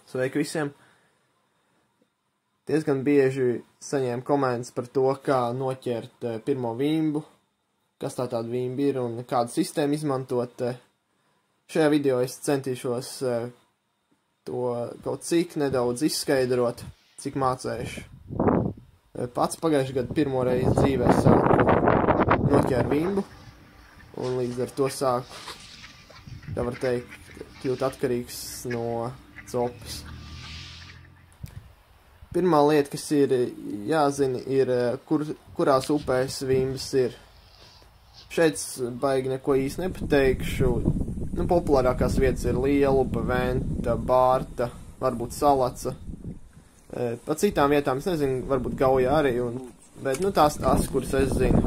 Sveiki visiem! Diezgan bieži saņēmu komentus par to, kā noķert pirmo vimbu, kas tā tāda vimba ir un kādu sistēmu izmantot. Šajā video es centīšos to kaut cik nedaudz izskaidrot, cik mācējuši. Pats pagājušajā gadu pirmo reizi dzīvē sāku noķert vimbu un līdz ar to sāku, tā var teikt, kļūt atkarīgs no copas. Pirmā lieta, kas ir jāzina, ir, kurās upēs vimbas ir. Šeit baigi neko īsti nepateikšu. Populārākās vietas ir Lielupa, Venta, Bārta, varbūt Salaca. Pa citām vietām es nezinu, varbūt Gauja arī, bet tās, kuras es zinu.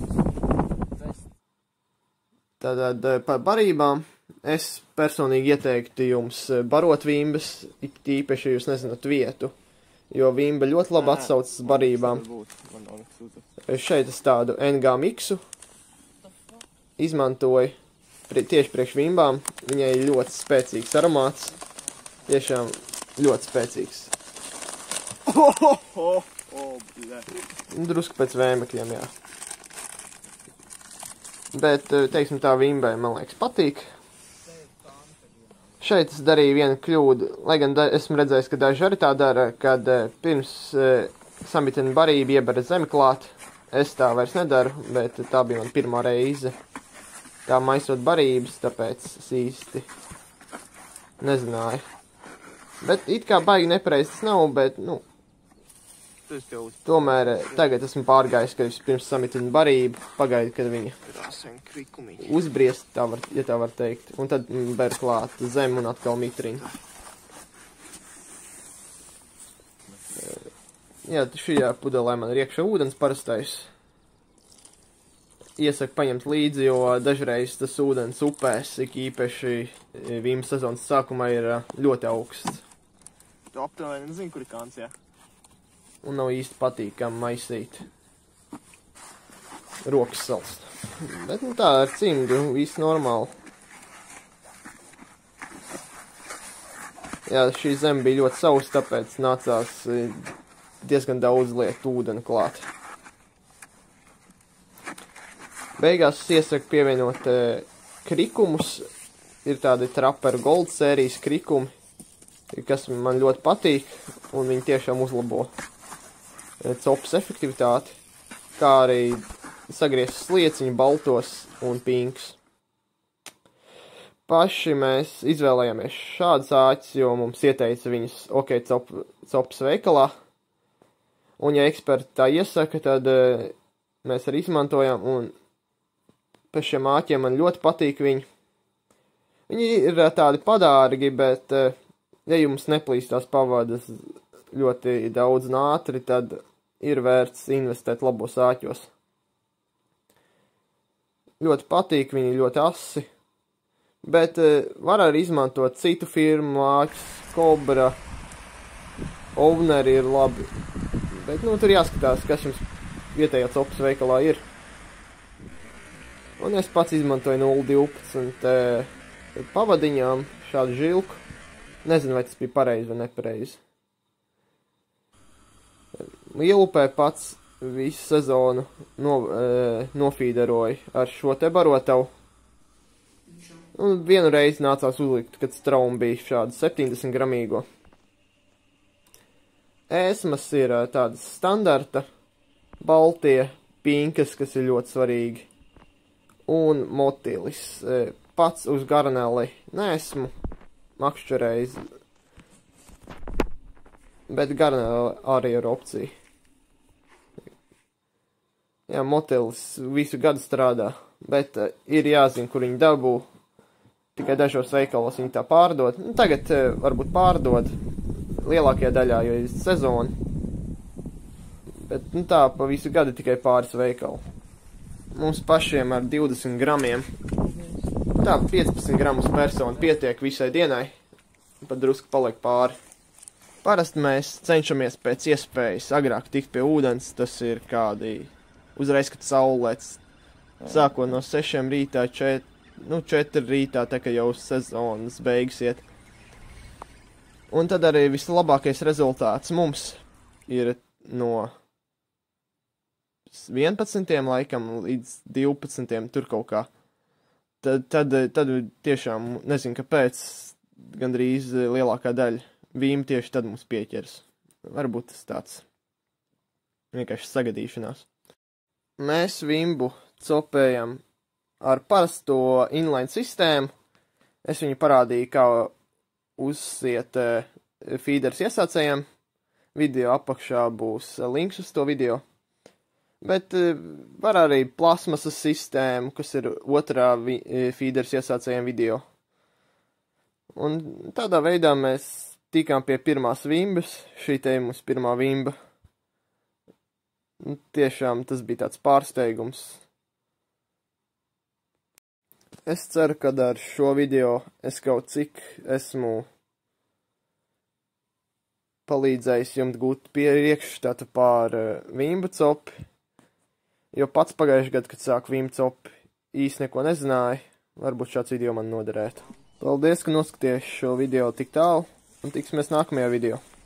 Tātad par barībām es personīgi ieteiktu jums barot vimbas, īpaši, ja jūs nezināt vietu, jo vimba ļoti labi atsaucas barībām. Šeit es tādu NG miksu izmantoju tieši priekš vimbām. Viņai ir ļoti spēcīgs aromāts, tiešām ļoti spēcīgs. Drusku pēc vēmekļiem, jā. Bet, teiksim, tā vimbai, man liekas, patīk. Šeit es darīju vienu kļūdu, lai gan esmu redzējis, ka daži arī tā dara, kad pirms samitina barību iebara zemi klāt. Es tā vairs nedaru, bet tā bija man pirmā reize. Tā maisot barības, tāpēc es īsti nezināju. Bet it kā baigi nepareizi tas nav, bet, tomēr tagad esmu pārgājis, ka pirms samitina barību, pagaidu, kad viņa uzbriest, ja tā var teikt, un tad ber klāt zem un atkal mitriņu. Jā, šajā pudelē man ir iekšā ūdens parastais. Iesaku paņemt līdzi, jo dažreiz tas ūdens upēs, ik īpaši vīmas sezonas sākumā, ir ļoti augsts. Tu aptuveni nezinu, kur ir kāns, jā. Un nav īsti patīkami maisīt. Rokas salst. Bet tā ar cimdu viss normāli. Jā, šī zeme bija ļoti sausa, tāpēc nācās diezgan daudz liekt ūdeni klāt. Beigās es iesaku pievienot krikumus. Ir tādi Trapper Gold sērijas krikumi, kas man ļoti patīk, un viņi tiešām uzlabo copas efektivitāti, kā arī sagrieztas slieciņu baltos un pinks. Paši mēs izvēlējāmies šādas āķis, jo mums ieteica viņas copas veikalā, un ja eksperti tā iesaka, tad mēs arī izmantojam, un pēc šiem āķiem man ļoti patīk viņi. Viņi ir tādi padārgi, bet ja jums neplīst tās pavadas ļoti daudz un ātri, tad ir vērts investēt labos āķos. Ļoti patīk, viņi ļoti asi, bet var arī izmantot citu firmu āķus, Cobra, Ovneri ir labi, bet tur jāskatās, kas jums vietējā copas veikalā ir. Un es pats izmantoju 0,12 pavadiņām šādu žilku. Nezinu, vai tas bija pareizi vai nepareizi. Lielupē pats visu sezonu nofīderoju ar šo te barotavu. Un vienu reizi nācās uzlikt, kad strauma bija šāda 70 gramīgo. Ēsmas ir tādas standarta, baltie, pinkas, kas ir ļoti svarīgi. Un motilis. Pats uz garneli neesmu makšķerējis, bet garneli arī ir opcija. Jā, motilis visu gadu strādā, bet ir jāzina, kur viņi dabū. Tikai dažos veikalos viņi tā pārdod. Tagad varbūt pārdod lielākajā daļā, jo ir sezona. Bet tā pa visu gadu tikai pāris veikalu. Mums pašiem ar 20 gramiem. Tā 15 gramus personu pietiek visai dienai. Pat drusku paliek pāri. Parasti mēs cenšamies pēc iespējas agrāk tikt pie ūdens. Tas ir kādi uzreiz, kad saulēts. Sākot no 6 rītā, 4 rītā, tā kā jau sezonas beigas iet. Un tad arī vislabākais rezultāts mums ir no 11. laikam līdz 12. tur kaut kā. Tad tiešām, nezinu, kāpēc, gandrīz lielākā daļa vīma tieši tad mums pieķers. Varbūt tas tāds vienkārši sagadīšanās. Mēs vimbu copējam ar parasto inline sistēmu. Es viņu parādīju, kā uzsiet feeders iesācējiem. Video apakšā būs links uz to video. Bet var arī plasmasas sistēmu, kas ir otrā feeders iesācējiem video. Un tādā veidā mēs tikām pie pirmās vimbas. Šī te ir mums pirmā vimba. Tiešām tas bija tāds pārsteigums. Es ceru, ka ar šo video es kaut cik esmu palīdzējis jums gūt priekšstatu pār vimbu copi, jo pats pagājušajā gadā, kad sāku vimbu copi, īsti neko nezināju, varbūt šāds video man noderētu. Paldies, ka noskaties šo video tik tālu, un tiksimies nākamajā video.